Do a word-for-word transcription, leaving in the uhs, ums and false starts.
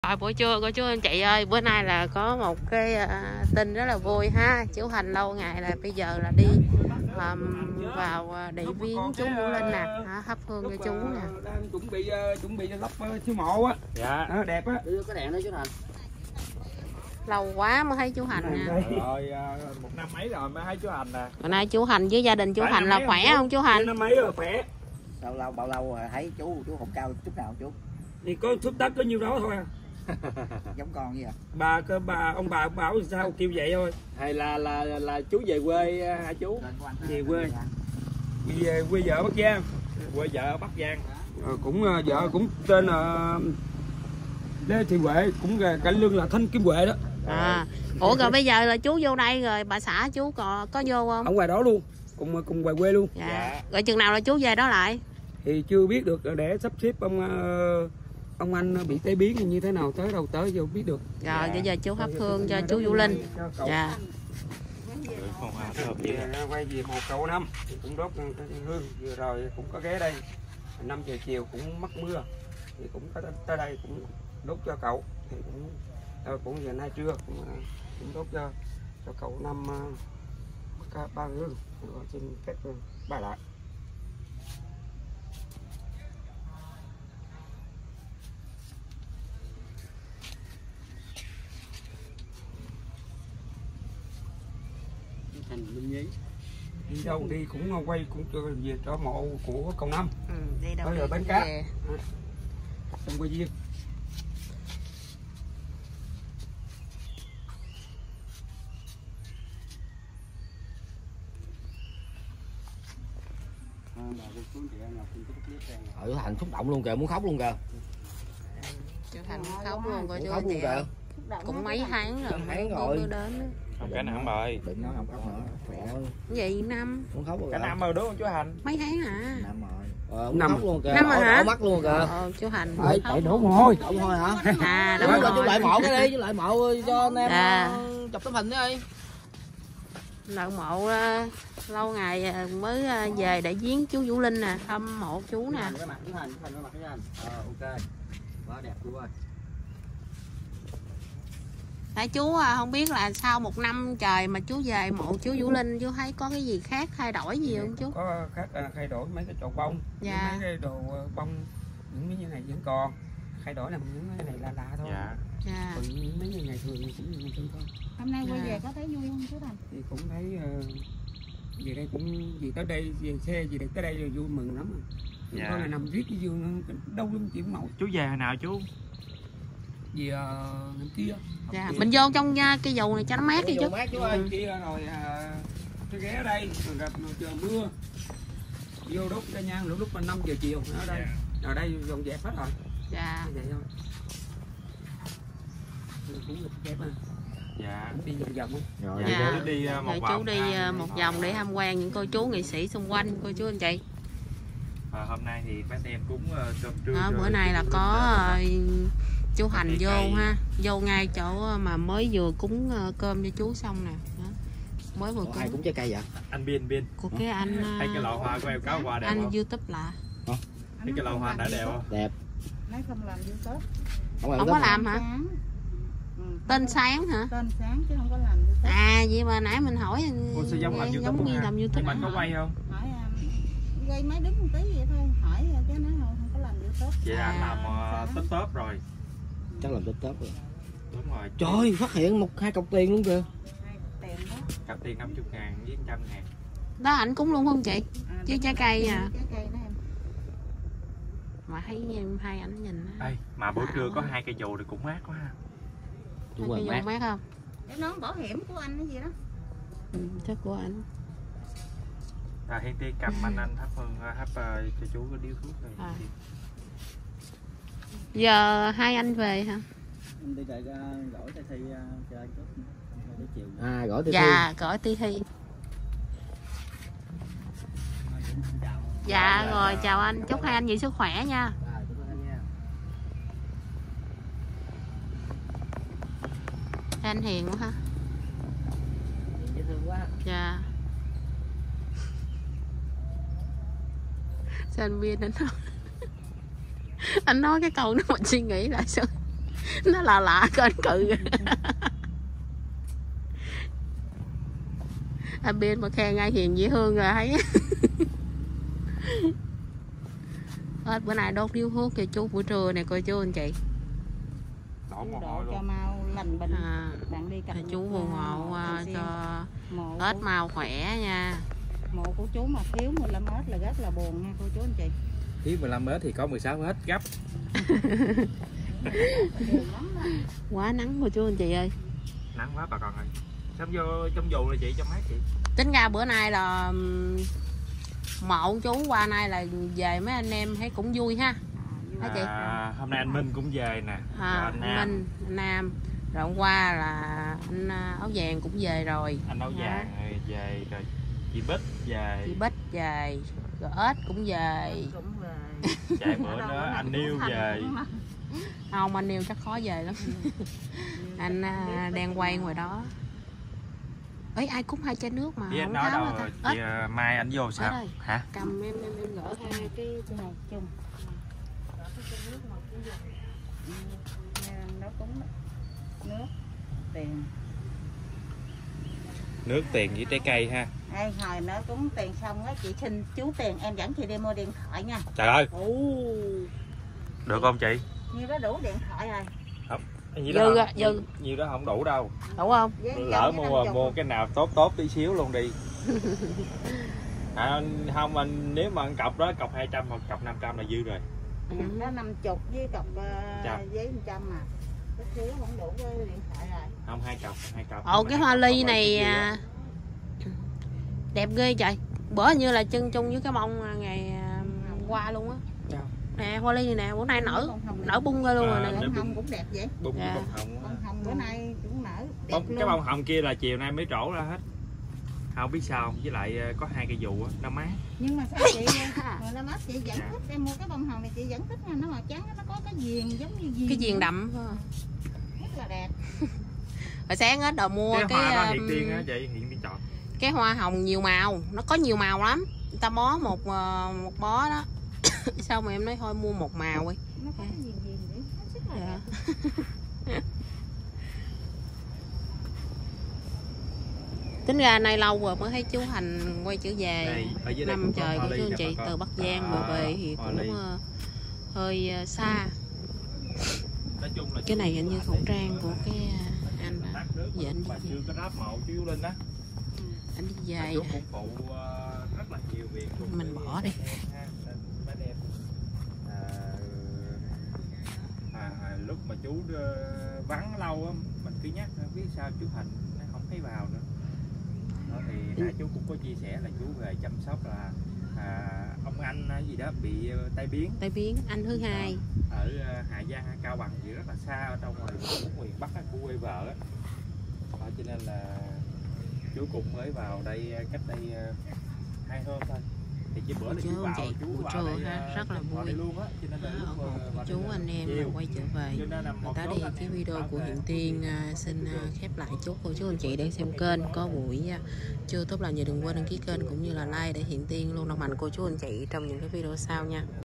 Rồi buổi trưa cô chú anh chị ơi, bữa nay là có một cái uh, tin rất là vui ha. Chú Thành lâu ngày là bây giờ là đi um, vào uh, để viếng chú Vũ Linh nè, thắp hương cho chú nè. Đang chuẩn bị uh, chuẩn bị lắp uh, chiếu mộ á. Dạ. Đó, đẹp á. Đưa cái đèn đó chú Thành. Lâu quá mới thấy chú Thành nè. Rồi uh, một năm mấy rồi mới thấy chú Thành nè. Bữa nay chú Thành với gia đình chú Thành là khỏe không chú Thành? Năm mấy rồi khỏe. Lâu lâu bao lâu rồi thấy chú chú không cao chút nào chú? Thì có chút đất có nhiêu đó thôi à. Giống con gì à? Bà cơ bà ông bà bảo sao kêu vậy thôi. Hay là là là chú về quê hả chú? Về quê. Về quê vợ Bắc Giang. Quê vợ ở Bắc Giang. Ờ, cũng uh, vợ cũng tên là uh, Lê Thị Huệ, cũng cải lương là Thanh Kim Huệ đó. À. Ủa rồi bây giờ là chú vô đây rồi bà xã chú có có vô không? Ở ngoài đó luôn, cùng cùng ngoài quê luôn. Dạ. Dạ. Rồi chừng nào là chú về đó lại? Thì chưa biết được, để sắp xếp ông uh, ông anh bị tai biến như thế nào, tới đâu tới vô biết được. Rồi dạ. Bây giờ chú thắp hương cho chú Vũ Linh. Dạ. Quay về hồ Cầu Năm cũng đốt hương, vừa rồi cũng có ghé đây, năm giờ chiều cũng mắc mưa thì cũng có tới đây cũng đốt cho cậu, thì cũng cũng giờ nay trưa cũng, cũng đốt cho cho cậu Năm uh, ba hương, xin phép ba lại. Đi đâu đi cũng quay cũng về cho mộ của Cầu Năm. Ừ, đi đâu bây giờ bánh cá trong quay viên. Ở chú Thành xúc động luôn kìa, muốn khóc luôn kìa. Chú Thành muốn khóc luôn coi chú khóc luôn kìa. Cũng mấy tháng rồi, tháng rồi. Đến cái năm rồi. Đừng nói không khóc nữa. Khỏe. Vậy năm. Muốn khóc rồi. Cái năm rồi đúng không chú Thành? Mấy tháng hả? Năm rồi. Ờ, năm khóc luôn kìa. Năm rồi hả? Ở mắt luôn kìa. Ờ, chú Thành. Tại đổ mồ hôi. Đổ mồ hôi hả? À, đúng rồi. Chú lại mộ cái đi, chú lại mộ cho anh em à. Chụp tấm hình đi. Lợi mộ uh, lâu ngày mới uh, về để viếng chú Vũ Linh nè, thăm mộ chú nè. Cái mặt chú Thành, chú Thành cái mặt chú Thành. Ờ ok. Quá đẹp chú ơi. Tại chú không biết là sau một năm trời mà chú về mộ chú Vũ Linh, chú thấy có cái gì khác thay đổi gì không chú? Có khác thay đổi mấy cái chậu bông, dạ. Mấy cái đồ bông, những mấy như này vẫn còn, thay đổi là những cái này là lạ thôi. Dạ. Dạ. Còn những mấy như ngày thường thì cũng ngày thường thôi. Hôm nay quay dạ. về có thấy vui không chú Thành? Thì cũng thấy uh, về đây cũng gì tới đây về xe gì đây tới đây rồi vui mừng lắm rồi. Dạ. Thôi là nằm viết cái giường đâu lắm chịu màu. Chú về hồi nào chú? Vì uh, năm kia. Dạ. Mình vô trong uh, cái dù này cho nó mát đi chú. Mát chú ơi. Kia rồi tôi uh, ghé ở đây rồi gặp trời mưa. Vô đốt cây nhang lúc lúc năm giờ chiều ở đây. Dạ. Ở đây dọn dẹp hết rồi. Dạ. Vậy thôi. Cũng đẹp à. Dạ. Đi vòng vòng á. Rồi dạ. Chú đi uh, một rồi vòng. Chú đi uh, một vòng để tham quan những cô chú nghệ sĩ xung quanh, cô chú anh chị. À, hôm nay thì bác em cũng uh, cơm trưa. Đó, bữa nay là có uh, chú Thành vô cây. Ha, vô ngay chỗ mà mới vừa cúng uh, cơm cho chú xong nè. Đó. Mới vừa cúng. Ai cũng trái cây vậy? Anh Biên Biên. Của cái anh uh, thấy cái lọ hoa của em có hoa đẹp anh không? YouTube lạ. Hả? Thấy cái lọ hoa đã đẹp không? Đẹp. Nói không làm YouTube. Không, không có làm hả? Sáng. Ừ. Tên Sáng hả? Tên Sáng chứ không có làm YouTube. À vậy mà nãy mình hỏi cô sẽ giống làm YouTube giống như làm YouTube. Nhưng mà có quay không? Hỏi um, quay máy đứng một tí vậy thôi, hỏi chứ nói không không có làm YouTube. Vậy là à, anh làm uh, top top rồi. Chắc làm top top rồi. Đúng rồi. Trời, phát hiện một hai cọc tiền luôn kìa. Tiền đó. Cặp tiền năm mươi ngàn với một trăm ngàn. Đó ảnh cúng luôn không chị? À, chứ trái cây à. Trái cây đó em. Mà thấy em hai ảnh nhìn. Ê, mà buổi trưa có hai cây dù thì cũng mát quá ha. Đúng rồi, mát. mát không? Cái nón bảo hiểm của anh cái gì đó. Ừ, chắc của anh. À, Hiên Ti cầm anh anh thắp hương thắp uh, cho chú có điếu thuốc rồi. À. Giờ hai anh về hả? Em đi gọi gửi Ti Thi chơi chút tới chiều. À gửi Ti Thi. Dạ, gửi Ti Thi. Dạ rồi, chào anh, chúc hai anh nhiều sức khỏe nha. Anh hiền quá ha. Dễ thương quá. Dạ. Sao anh Biên anh nói anh nói cái câu đó mình suy nghĩ lại sao Nó là lạ kênh cự. Anh bên mà khen ai hiền dễ thương rồi thấy. Hết bữa nay đốt điếu thuốc cho chú buổi trưa này coi chú anh chị. Đổ mồ Đổ hôi cho luôn. mau lành bệnh. À, Bạn đi cặp chú phù hộ uh, cho mộ Tết của, mau khỏe nha. mộ của chú mà thiếu mười lăm mét là rất là buồn nha cô chú anh chị. Thiếu mười lăm mét thì có mười sáu mét gấp. Quá nắng cô chú anh chị ơi. Nắng quá bà con ơi. Sớm vô trong dù là chị, trong mát chị. Tính ra bữa nay là um, mộ chú qua nay là về mấy anh em thấy cũng vui ha. Hả chị? À, hôm nay anh Minh cũng về nè. À, Rồi anh Nam. Minh, anh Nam. Rồi hôm qua là anh áo vàng cũng về rồi. Anh áo vàng rồi về rồi. Chị Bích về. Chị Bích về. Rồi ếch cũng về. Cũng về. Chạy bữa nữa anh Niêu về. Không, anh Niêu chắc khó về lắm. Anh uh, đang quay ngoài đó. Ấy ai cúng hai chai nước mà Chị không nói tháo đâu ra chị ta. mai anh vô sao? đây. Hả? Cầm em em em gỡ hai cái Này chung. Nó cũng nước tiền. Nước tiền với trái cây ha. Ai hồi nó cúng tiền xong á chị xin chú tiền em dẫn chị đi mua điện thoại nha. Trời ơi, Ồ. được không chị? Như đó đủ điện thoại rồi. Nhiều Dư đó, á, không- dư. nhiều đó không đủ đâu. Đúng không? Với Lỡ dẫn mua cái mua năm cái nào tốt tốt tí xíu luôn đi. À, không anh nếu mà anh cọc đó cọc hai trăm hoặc cọc năm trăm là dư rồi. Ừ. chục. Nó năm chục với cọc uh, Trăm. giấy một trăm mà. Cái xíu không đủ cái điện thoại rồi. Không hai cọc, hai cọc. Ồ, cái hoa ly này à. à, đẹp ghê trời. Bữa như là chân chung với cái bông ngày à, qua luôn á. Sao? Nè hoa ly này nè, bữa nay nở Bông hồng nở bung ra luôn À, rồi để nè. bông bung. hồng cũng đẹp vậy. Bông Dạ. bông hồng. Bông hồng bữa nay cũng nở đẹp Bông, luôn. cái bông hồng kia là chiều nay mới trổ ra hết. Không biết sao, với lại có hai cây dù á, nó mát. Nhưng mà sao chị người nó mát chị vẫn Dạ. thích em mua cái bông hồng này chị vẫn thích nha, nó màu trắng nó có cái viền giống như viền. Cái viền đậm phải không? Rất là đẹp. Hồi sáng hết đồ mua Cái, cái hoa đó um, hiện tiên á chị, hiện tiên chọn. cái hoa hồng nhiều màu, nó có nhiều màu lắm. Người ta bó một uh, một bó đó. Sao mà em nói thôi mua một màu đi. Nó có cái viền viền vậy, nó rất là Dạ. đẹp. Tính ra nay lâu rồi mới thấy chú Hành quay trở về. Đây, ở dưới đây Năm cũng có trời hoa của ly chú anh nè, chị bà từ con. Bắc Giang À, mà về thì hoa cũng ly. uh, hơi uh, xa. Nói chung là Cái này hình như khẩu trang của cái uh, anh đó. tắt nước Dạ, anh đi mà về. chưa có ráp màu chú Linh á. Anh đi về. Chú cũng phụ uh, rất là nhiều việc luôn. Mình bỏ đi. Ha, nên mấy em à, à, à, lúc mà chú uh, vắng lâu á mình cứ nhắc biết sao chú Hành nó không thấy vào nữa. Đó thì nãy chú cũng có chia sẻ là chú về chăm sóc là à, ông anh hay gì đó bị uh, tai biến Tai biến anh thứ hai. ở uh, Hà Giang hay Cao Bằng gì rất là xa ở trong ngoài miền Bắc á, của quê vợ á. Đó, cho nên là chú cũng mới vào đây uh, cách đây uh, hai hôm thôi. Thì chỉ bữa là Chú chú anh vào, chị, chú buổi vào trưa đây, ha, uh, rất là vào vui. đây luôn á, cho nên là Đó, lúc, ủng uh, hộ vào chú đây anh em chiều. quay trở về. Cho nên là một Tới số đây anh cái em video bảo của về Hiện không Tiên biết uh, xin uh, khép lại. Chúc cô chú anh chị đang xem kênh có buổi uh, chưa tốt lành gì đừng quên đăng ký kênh cũng như là like để Hiện Tiên luôn đồng hành cô chú anh chị trong những cái video sau nha.